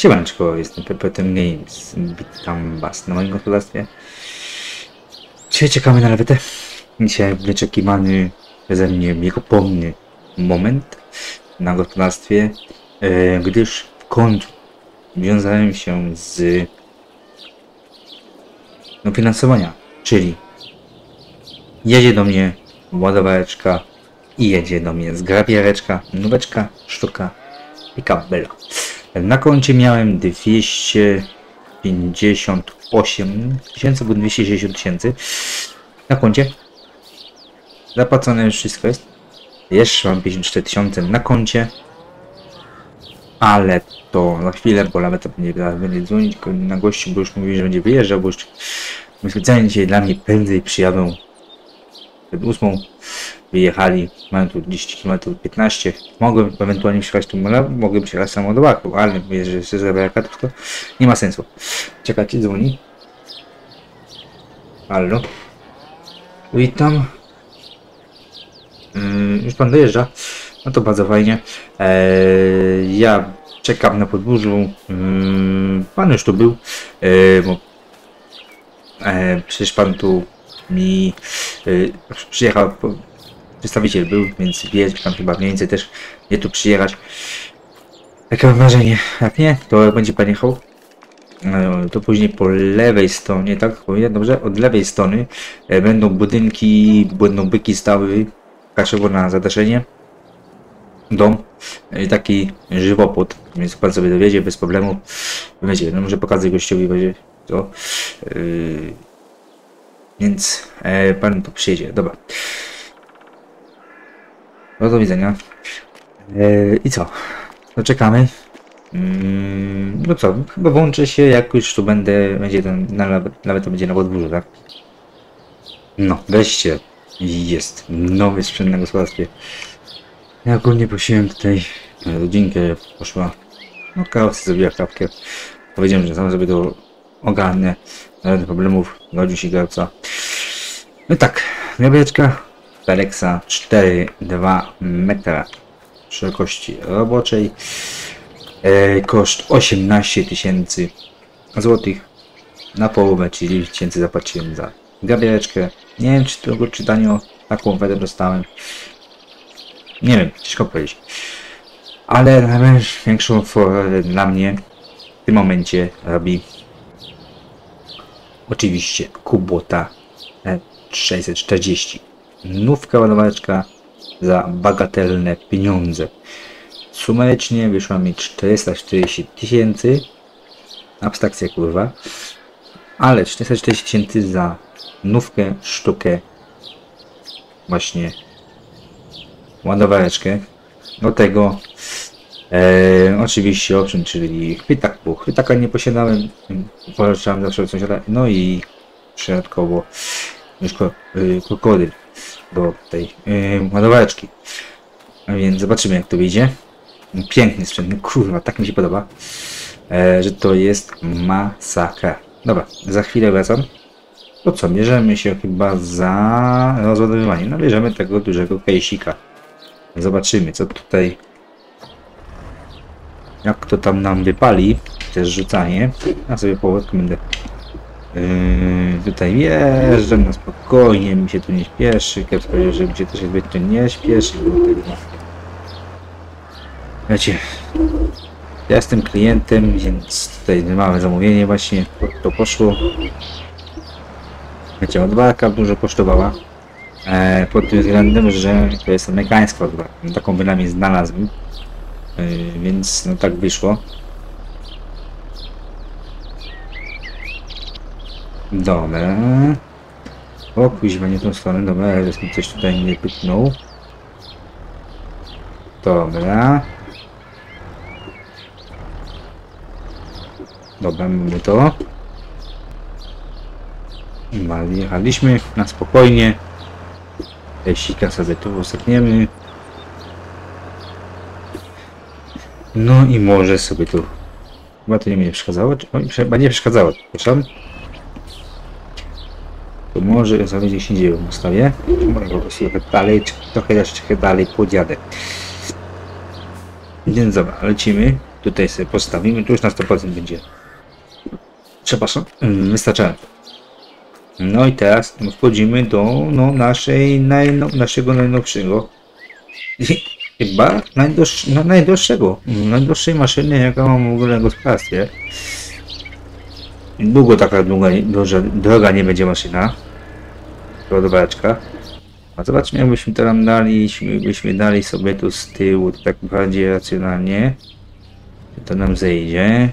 Siemaneczko, jestem Pepetem Games. Witam was na moim gospodarstwie. Dzisiaj czekamy na lawetę. Dzisiaj wyczekiwany przeze mnie wiekopomny moment na gospodarstwie, gdyż w końcu wiązałem się z finansowania, czyli jedzie do mnie ładowareczka i jedzie do mnie zgrabiereczka, nóweczka, sztuka i kabela. Na koncie miałem 258 tysięcy, albo 260 tysięcy na koncie. Zapłacone już wszystko jest. Jeszcze mam 54 tysiące na koncie. Ale to za chwilę, bo nawet będzie dzwonić na gościu, bo już mówi, że będzie wyjeżdżał, bo już specjalnie dzisiaj dla mnie prędzej przyjadą przed 8. Wyjechali, mają tu 10 km, 15. Mogłem ewentualnie przyjechać tu, mogłem przyjechać samo do Baku, ale mówię, że jeszcze z to nie ma sensu. Czekajcie, dzwoni. Halo. Witam. Już pan dojeżdża? No to bardzo fajnie. Ja czekam na podwórzu. Pan już tu był. Bo przecież pan tu mi przyjechał. Przedstawiciel był, więc wie, że tam chyba mniej więcej też nie tu przyjechać. Takie mam wrażenie. Jak nie, to będzie pan jechał. To później po lewej stronie, tak powiem, dobrze? Od lewej strony będą budynki, będą byki stały kaszowo na zadaszenie. Dom. Taki żywopłot, więc pan sobie dowiedzie bez problemu. Będzie, no może pokazać gościowi, będzie to. Więc pan tu przyjedzie. Dobra. No do widzenia. I co? No czekamy. No co? Chyba włączę się, jak już tu będzie ten, nawet to będzie na podwórzu, tak? No, weźcie. Jest nowy sprzęt na gospodarstwie. Ja ogólnie prosiłem tutaj rodzinkę, poszła. No kawce zrobiła kawkę. Powiedziałem, że sam sobie to ogarnę. Nawet problemów, godził się kawca. No tak, grabieczka Felexa 4,2 metra szerokości roboczej. Koszt 18 tysięcy złotych na połowę, czyli 9 tysięcy zapłaciłem za grabiereczkę. Nie wiem, czy tego czytania taką ofertę dostałem. Nie wiem, ciężko powiedzieć. Ale największą ofertę dla mnie w tym momencie robi oczywiście Kubota 640. Nówka ładowareczka za bagatelne pieniądze. Sumarycznie wyszła mi 440 tysięcy. Abstrakcja kurwa. Ale 440 tysięcy za nówkę, sztukę. Właśnie ładowareczkę. Do tego oczywiście option, czyli chwytak, bo chwytaka nie posiadałem. Polecam zawsze sąsiada. No i środkowo już krokodyl do tej ładowareczki. A więc zobaczymy, jak to wyjdzie. Piękny sprzęt, no kurwa, tak mi się podoba, że to jest masakra. Dobra, za chwilę wracam. To co, bierzemy się chyba za rozładowywanie. No bierzemy tego dużego kejsika. Zobaczymy, co tutaj, jak to tam nam wypali, też rzucanie. Ja sobie powolutku będę tutaj wjeżdżam na spokojnie, mi się tu nie śpieszy. Kiep powiedział, że mi się też zbytnio nie śpieszy, bo tego wiecie, ja jestem klientem, więc tutaj małe zamówienie właśnie to poszło. Wiecie, ładowarka dużo kosztowała. Pod tym względem, że to jest amerykańska ładowarka. Taką bynajmniej znalazłem. Więc no tak wyszło. Dobra. O kuźwa, nie tą stronę. Dobra, ale mi coś tutaj nie pytnął. Dobra. Dobra, mamy to. Jechaliśmy na spokojnie. Sika sobie tu usekniemy. No i może sobie tu. Chyba to nie mnie przeszkadzało. Chyba nie przeszkadzało, przepraszam. To może sobie gdzieś indziej ją ustawię. Może sobie dalej, czy trochę jeszcze dalej podjadę. Więc dobra, lecimy. Tutaj sobie postawimy, tu już na 100% będzie. Przepraszam, wystarczająco. No i teraz wchodzimy do naszego najnowszego. Chyba najdroższej maszyny, jaka mam w ogóle w gospodarstwie. Długo taka droga nie będzie maszyna. Ładowareczka. A zobaczmy, jakbyśmy to nam dali sobie tu z tyłu, tak bardziej racjonalnie. To nam zejdzie.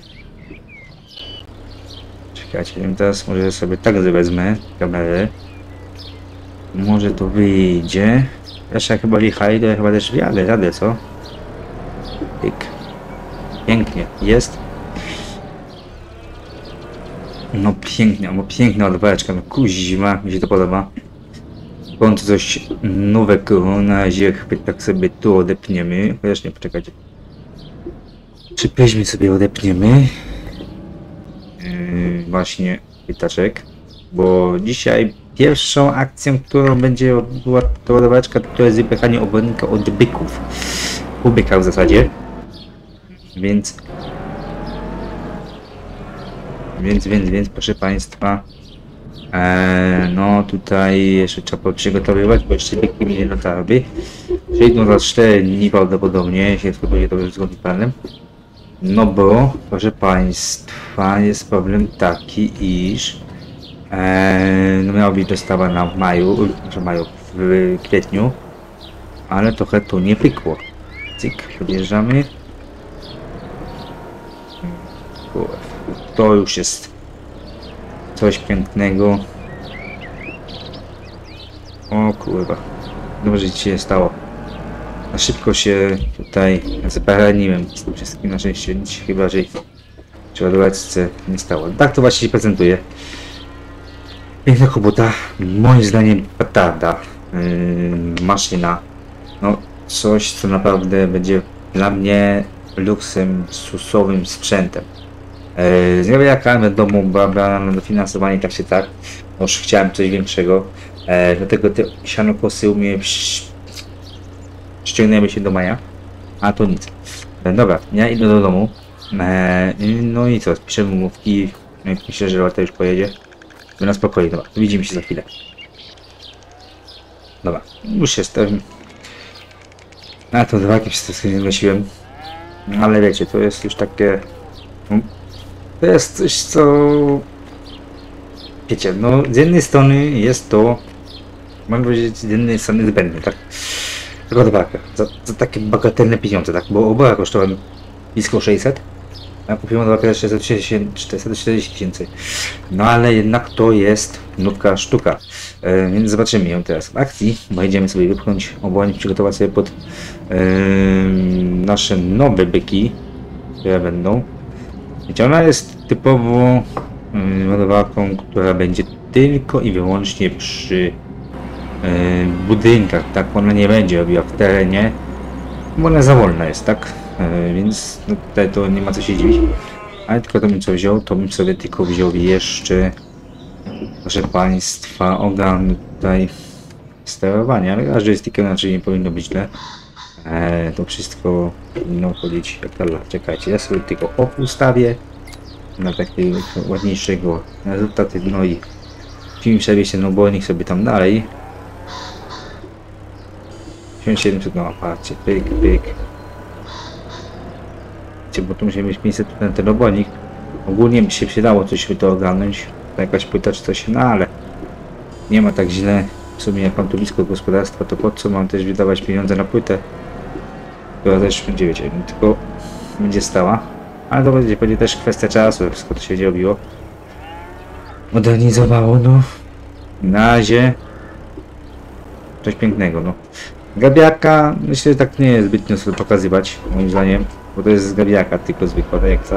Czekajcie, teraz może sobie tak wezmę kamerę. Może to wyjdzie. Jeszcze chyba lichaj, to chyba też jadę, co? Pyk. Pięknie, jest. No pięknie, bo piękna odwaleczka, no kuźma, mi się to podoba. Bądź coś nowego, na razie tak sobie tu odepniemy. Chociaż nie, poczekajcie. Czy sobie odepniemy? Właśnie pytaczek. Bo dzisiaj pierwszą akcją, którą będzie była ta ładowareczka, to jest wypychanie obornika od byków. Po bykach w zasadzie. Więc proszę Państwa, no tutaj jeszcze trzeba przygotowywać, bo jeszcze byki mnie dotarły. Przyjdą za 4 dni prawdopodobnie, jeśli to będzie dobrze zgodnie z planem. No bo, proszę Państwa, jest problem taki, iż no miała być dostawa na w kwietniu, ale trochę to nie pykło. Cyk, podjeżdżamy. To już jest coś pięknego. O kurwa, dobrze ci się stało. Na szybko się tutaj zaparaniłem z tym wszystkim, na szczęście nic się chyba, że przy ładowarce nie stało. Tak to właśnie się prezentuje. Piękna kubota, moim zdaniem petarda, maszyna. No coś, co naprawdę będzie dla mnie luksusowym sprzętem. Z niewielka wiadomo, była na dofinansowanie tak czy tak. Już chciałem coś większego. Dlatego te sianokosy u mnie ściągnęły się do maja. A to nic. Dobra, ja idę do domu. No i co, piszę umówki. Myślę, że Lata już pojedzie. Na spokojnie, dobra, widzimy się za chwilę. Dobra, już jestem. A to dwa jakieś nie nosiłem. Ale wiecie, to jest już takie... To jest coś, co... Wiecie, no z jednej strony jest to... Mam powiedzieć, z jednej strony zbędne, tak? Ładowarka. Za takie bagatelne pieniądze, tak? Bo oboje kosztowały blisko 600. A kupiłem ładowarkę za 440 tysięcy. No ale jednak to jest nówka sztuka. Więc zobaczymy ją teraz w akcji. Będziemy sobie wypchnąć obłoń, przygotować sobie pod nasze nowe byki, które będą. Wiecie, ona jest typowo ładowarką, która będzie tylko i wyłącznie przy budynkach, tak? Ona nie będzie robiła w terenie, bo ona za wolna jest, tak? Więc no, tutaj to nie ma co się dziwić. Ale tylko to bym co wziął, to bym sobie tylko wziął jeszcze, proszę Państwa, organ tutaj sterowania, ale każdy jest tylko inaczej, nie powinno być źle. To wszystko powinno chodzić jak ta. Czekajcie, ja sobie tylko ustawię na takiego ładniejszego rezultaty, no i film przewieźcie, no bo niech sobie tam dalej. 1700 na aparcie, pyk, pyk. Bo tu musi mieć miejsce na ten obojnik. Ogólnie by się przydało coś by to ogarnąć, jakaś płyta czy coś, no ale nie ma tak źle. W sumie jak mam tu blisko gospodarstwa, to po co mam też wydawać pieniądze na płytę, która też będzie, wiecie, tylko będzie stała, ale to będzie też kwestia czasu, jak wszystko to się robiło. Modernizowało, no. Na razie coś pięknego, no. Gabiaka, myślę, że tak nie jest zbytnio sobie pokazywać, moim zdaniem, bo to jest z gabiaka, tylko zwykła rejekcja.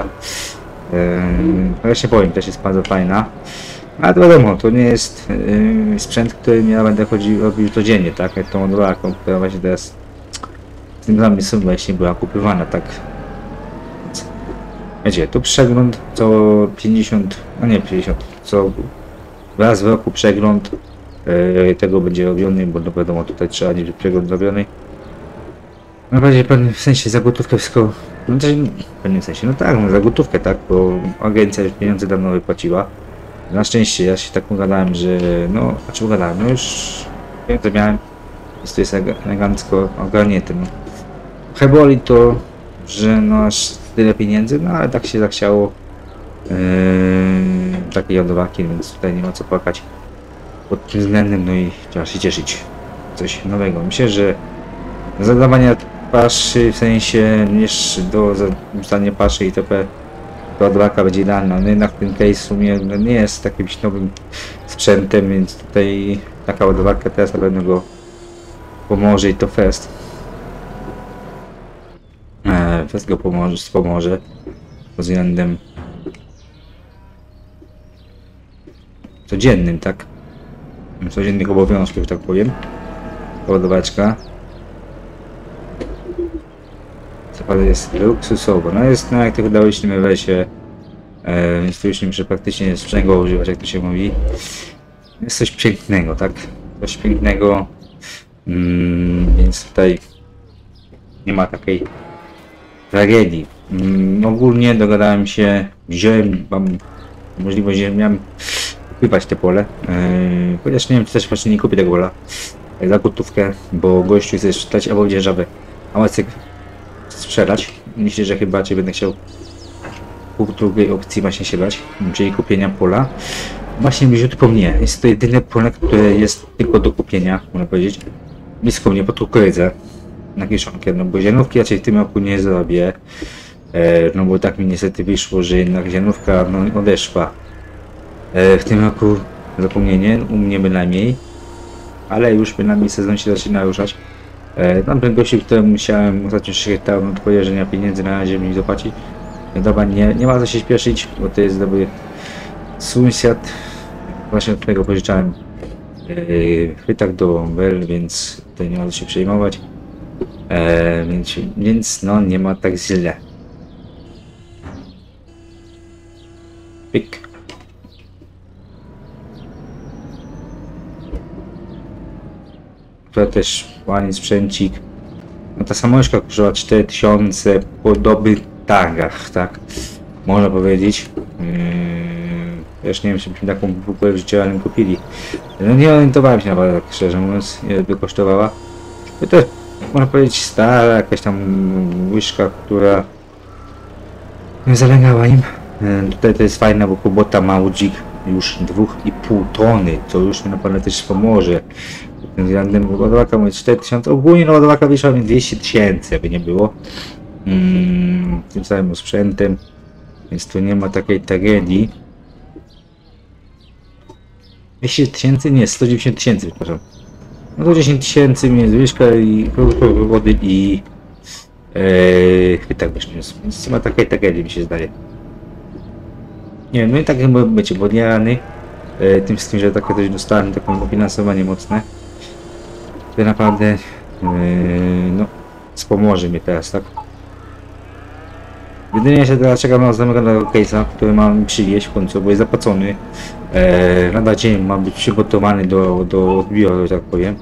Ja się powiem, też jest bardzo fajna. Ale to wiadomo, to nie jest sprzęt, który ja będę robił codziennie, tak? Jak tą ładowarką, która właśnie teraz z tym zamysłem właśnie była kupywana, tak? Więc, wiecie, tu przegląd co 50, a nie 50, co raz w roku przegląd tego będzie robiony, bo no wiadomo, tutaj trzeba mieć przegląd robiony. No w razie w sensie za gotówkę wszystko No też w pewnym sensie, no tak, no za gotówkę, tak, bo agencja już pieniądze dawno wypłaciła. Na szczęście ja się tak ugadałem, że no, znaczy ugadałem, no już pieniądze miałem, więc to jest elegancko ogarnięte, no. Heboli to, że no aż tyle pieniędzy, no ale tak się zachciało takiej ładowaki, więc tutaj nie ma co płakać pod tym względem, no i trzeba się cieszyć. Coś nowego. Myślę, że do zadawania paszy, w sensie jeszcze do zadania paszy itp. to ładowaka będzie idealna. No jednak ten case w sumie no, nie jest jakimś nowym sprzętem, więc tutaj taka ładowarka teraz na pewno go pomoże i to Fest. Fest go wspomoże pod względem codziennym, tak? Codziennych obowiązków, tak powiem. Ładowaczka. Co jest luksusowo. No jest, no jak to udałyśmy weźmie, więc tu już nie muszę praktycznie sprzęgła używać, jak to się mówi. Jest coś pięknego, tak? Coś pięknego. Więc tutaj nie ma takiej tragedii. Ogólnie dogadałem się, wziąłem, mam możliwość, że miałem kupować te pole. Chociaż nie wiem, czy też właśnie nie kupię tego pola za gotówkę, bo gościu chce sprzedać albo dzierżawę, a Łacek sprzedać. Myślę, że chyba będę chciał po drugiej opcji właśnie się dać, czyli kupienia pola. Właśnie bliziutko mnie. Jest to jedyne pole, które jest tylko do kupienia, można powiedzieć. Blisko mnie, po kukurydzę na kiszonkę, no bo ziarnówki raczej w tym roku nie zrobię. No bo tak mi niestety wyszło, że jednak ziarnówka no, odeszła. W tym roku zapomnienie, u mnie bynajmniej. Ale już bynajmniej sezon się zaczyna ruszać. Tamten gościu, któremu musiałem ostatnio 3 hektary od pojeżdżenia pieniędzy na razie mi zapłacić. Dobra, nie ma co się śpieszyć, bo to jest dobry sąsiad. Właśnie od którego pożyczałem chwytak do Bell, więc tutaj nie ma co się przejmować. Więc no nie ma tak źle. Pyk. To też ładny sprzęcik. No ta samośka kosztowała 4000 po dobrych targach, tak? Można powiedzieć. Już nie wiem, czy byśmy taką w ogóle w życiu kupili. No nie orientowałem się nawet, tak szczerze mówiąc, ile by kosztowała. To można powiedzieć stara, jakaś tam łyżka, która zalegała im. Tutaj to jest fajne, bo Kubota ma łudzik już 2,5 tony, co już mi naprawdę też pomoże. Pod tym względem ładowarka mówi 4000, ogólnie ładowarka wyszła mi 200 000, aby nie było. Tym samym sprzętem, więc tu nie ma takiej tragedii. 200 000? Nie, 190 000, przepraszam. No to 10 000 minus wyżka i wody i chwytak wyszniósł, więc nie ma takiej tragedii, mi się zdaje. Nie wiem, no i tak chyba będzie podjarany tym wszystkim, że takie coś dostałem, taką dofinansowanie mocne. To naprawdę no, wspomoże mnie teraz, tak? Jedynie się teraz czekam na zamykanego case'a, który mam przywieźć w końcu, bo jest zapłacony. Lada dzień ma być przygotowany do odbioru, tak powiem.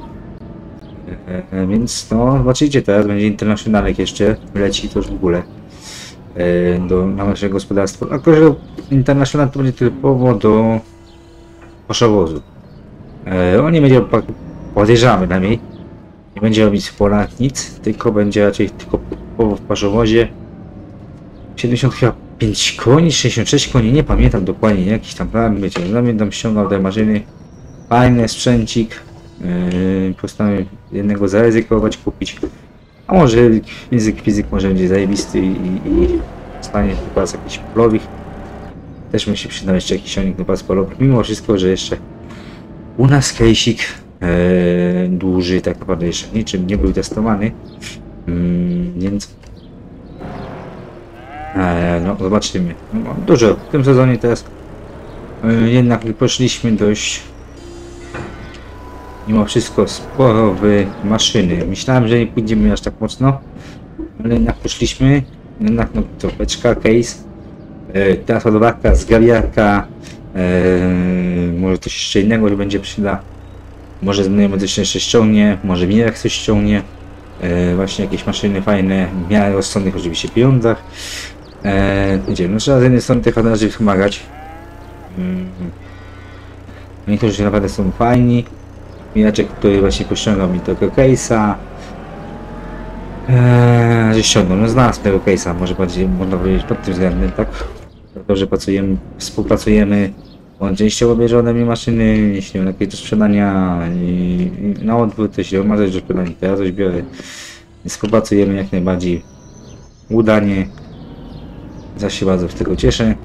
Więc no, zobaczycie, teraz będzie internacjonalek jeszcze, leci to już w ogóle na nasze gospodarstwo. A że internacjonal to będzie typowo do paszowozu. On nie będzie, podejrzewamy przynajmniej, nie będzie robić w polach nic, tylko będzie raczej tylko w paszowozie. 75 koni, 66 koni, nie pamiętam dokładnie, jakiś tam plan, wiecie, tam ściągał te maszyny, fajny sprzęcik, postanowię jednego zaryzykować, kupić, a może fizyk może będzie zajebisty i stanie do pas jakichś polowych, też mi się przydał jeszcze jakiś silnik do pas polowych, mimo wszystko, że jeszcze u nas case'ik dłuży, tak naprawdę jeszcze niczym nie był testowany, więc no zobaczymy. No, dużo w tym sezonie teraz jednak poszliśmy dość mimo wszystko sporo w maszyny. Myślałem, że nie pójdziemy aż tak mocno, ale jednak poszliśmy. Jednak no to beczka, case, teraz ładowarka, zgrabiarka, może coś jeszcze innego, że będzie przyda. Może znajomych coś jeszcze ściągnie, może winerek coś ściągnie. właśnie jakieś maszyny fajne, w miarę rozsądnych oczywiście pieniądzach. Gdzie? No trzeba z jednej strony tych handlarzy wspomagać. Niektórzy naprawdę są fajni. Mijaczek, który właśnie pościągał mi tego case'a. Że ściągnął, no znalazł tego case'a, może bardziej można powiedzieć pod tym względem, tak? Dobrze pracujemy, współpracujemy. On częściowo bierze ode mnie maszyny, jeśli mam jakieś do sprzedania i na odwrót, jeśli on ma coś do sprzedania, to ja coś biorę. Współpracujemy jak najbardziej udanie. Zaś się bardzo z tego cieszę.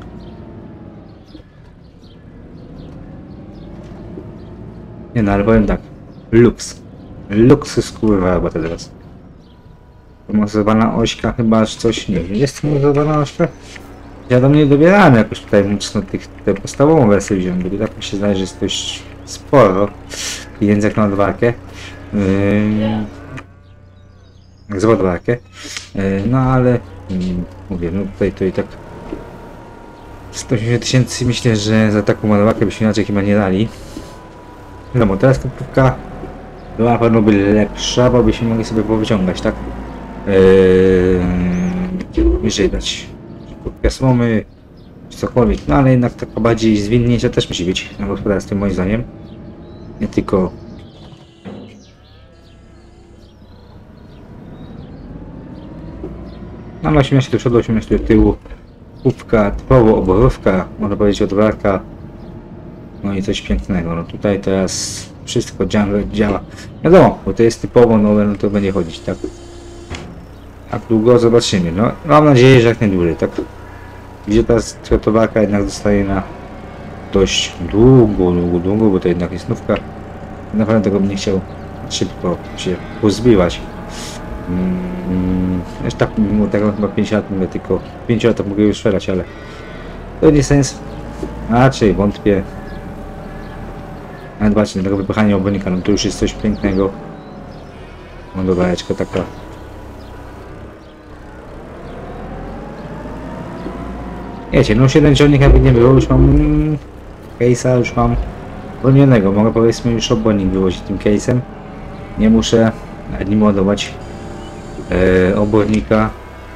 Nie no, ale powiem tak. Luksus kurwa chyba teraz. Mocowana ośka chyba aż coś, nie wiem, jest mocowana ośka? Ja do mnie dobierałem jakoś tutaj mocno te podstawową wersję wziąłem, bo tak mi się zdaje, że jest dość sporo pieniędzy jak na odwarkę. Jak za odwarkę. No ale mówię, no tutaj to i tak 180 tysięcy myślę, że za taką ładowarkę byśmy inaczej chyba nie dali. No bo teraz kupówka była na pewno by lepsza, bo byśmy mogli sobie powyciągać, tak? Wyżej dać kupkę słomy, czy cokolwiek, no ale jednak taka bardziej zwinniejsza też musi być na gospodarstwie moim zdaniem. Nie tylko no 18 do przodu, 18 do tyłu, kupka, typowo oborówka, można powiedzieć odwarka, no i coś pięknego. No tutaj teraz wszystko działa. Wiadomo, bo to jest typowo nowe, no to będzie chodzić, tak? Jak długo zobaczymy. No mam nadzieję, że jak najdłużej, tak? Gdzie ta trotowarka jednak zostaje na dość długo, bo to jednak jest nówka. Naprawdę tego bym nie chciał szybko się pozbywać. Jeszcze tak mimo tego chyba 5 lat mówię, tylko 5 lat mogę już sprzedać, ale to nie sens. Raczej wątpię. Ale zobaczcie, tego wypychania obornika, no to już jest coś pięknego. Ładowareczka taka. Wiecie, no 7 ciągnik jakby nie było, już mam case'a, już mam wolnionego. Mogę powiedzmy już obornik wyłożyć tym case'em. Nie muszę nim ładować obornika.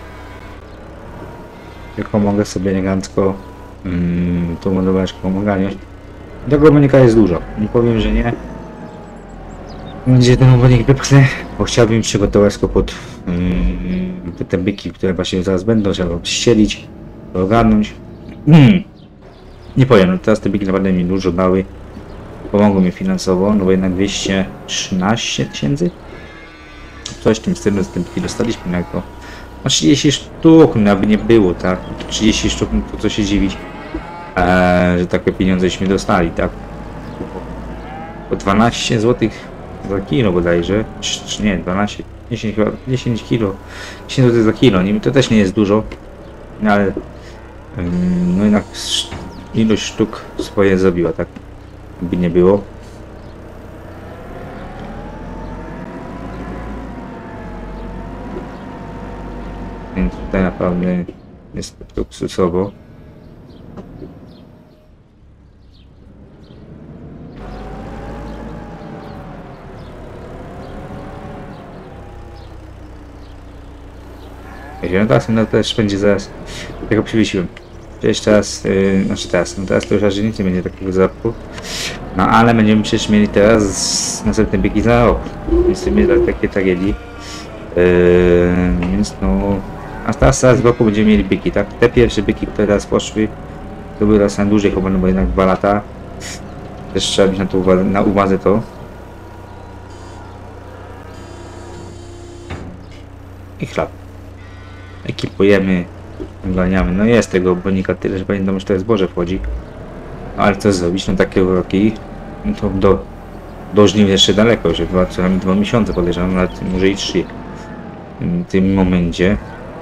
Tylko mogę sobie elegancko tą ładowareczką ogarniać. Tego obornika jest dużo, nie powiem, że nie. Gdzie ten obornik wypchnę, bo chciałbym przygotować go pod te byki, które właśnie zaraz będą, trzeba ścielić, ogarnąć. Nie powiem, no teraz te byki naprawdę mi dużo dały. Pomogły mi finansowo, no bo jednak 213 tysięcy. Coś w tym stylu z tym byki dostaliśmy jako. No 30 sztuk, no aby nie było, tak? 30 sztuk, no to co się dziwić, że takie pieniądześmy dostali, tak? Po 12 zł za kilo bodajże, czy nie, 12, 10 chyba, 10 kilo, 10 zł za kilo, nie, to też nie jest dużo, ale no jednak ilość sztuk swoje zrobiła, tak? By nie było. Więc tutaj naprawdę jest luksusowo. No teraz, no też będzie zaraz, tego przywiesiłem. Przecież teraz, znaczy teraz, no teraz to już aż nic nie będzie takiego zarobku. No ale będziemy przecież mieli teraz następne biegi za rok, więc nie będzie takiej tragedii. Więc no, a teraz w roku będziemy mieli biegi, tak? Te pierwsze biegi, które teraz poszły, to były teraz na dłużej chyba, no bo jednak 2 lata. Też trzeba mieć na uwadze to. I chleb. Ekipujemy, ogarniamy. No jest tego obornika tyle, że pamiętam, że to jest zboże wchodzi. No ale co zrobić? No takie uroki, no to do żniw jeszcze daleko, że co najmniej 2 miesiące podejrzewam, nawet może i 3 w tym momencie.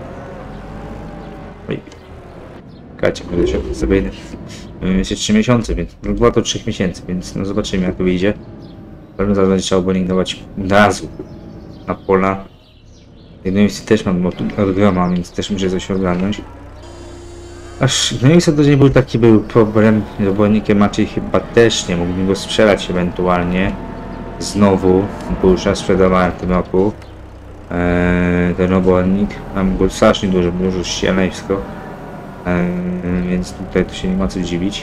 Oj. Czekajcie, może sobie jeszcze 3 miesiące, więc 2 do 3 miesięcy, więc no zobaczymy jak to wyjdzie. Pewno zaraz będzie trzeba obornik dawać od razu na pola. Jedną misję też mam od groma, więc też muszę coś ogarnąć. Aż no i to nie był taki problem z obornikiem, raczej chyba też nie mógłbym go sprzedać ewentualnie. Znowu, bo już raz sprzedawałem w tym roku. ten obornik. Mam go strasznie dużo ściana i wszystko. Więc tutaj to się nie ma co dziwić.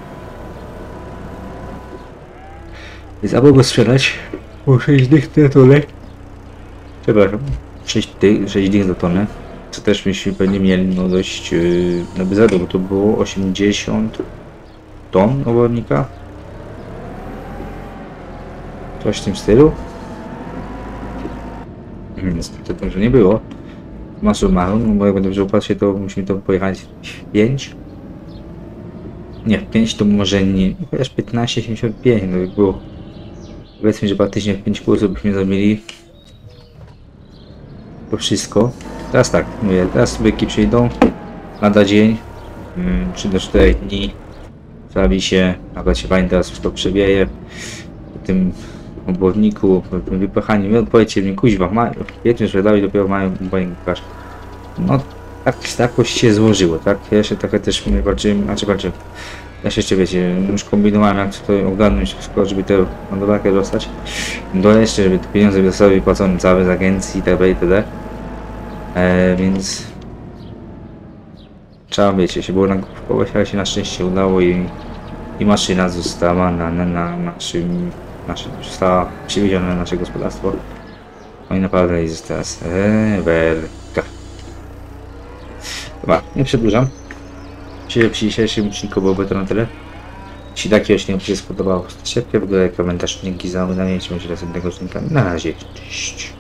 Więc albo go sprzedać, bo 6 dych na tonę. Przepraszam, 6 dych za tonę. Co też myśmy pewnie mieli no dość na bezadu, bo to było 80 ton obornika. Coś w tym stylu. Niestety to może nie było. Masummarum, no bo jak będę wziął patrzę, to musimy to pojechać w 5. Nie, w 5 to może nie, chociaż 15,75, no by było. Powiedzmy, że praktycznie w 5 kursów byśmy zrobili to wszystko. Teraz tak, mówię, teraz byki przyjdą lada dzień, 3 do 4 dni, sprawi się, akurat się fajnie teraz wszystko przewieje po tym oborniku, po tym wypychaniu. Powiedzcie mi, kuźwa, wiecie, że dalej dopiero mają obornik. No tak jakoś się złożyło, tak? Ja się trochę też walczyłem, ja się jeszcze wiecie, już kombinowałem jak to ogarnąć wszystko, żeby tę ładowarkę dostać. Do jeszcze, żeby te pieniądze zostały wypłacone całe z agencji itd. Więc trzeba wiecie, się było nakupować, ale się na szczęście udało i maszyna została została przywieziona na nasze gospodarstwo. No i naprawdę jest teraz rewelka. Dobra, nie przedłużam. Dzisiaj w dzisiejszym odcinku byłoby to na tyle. Jeśli taki odcinek się spodobał, stawcie w górę komentarz, dzięki za oglądanie, trzymajcie się do następnego odcinka. Na razie, cześć.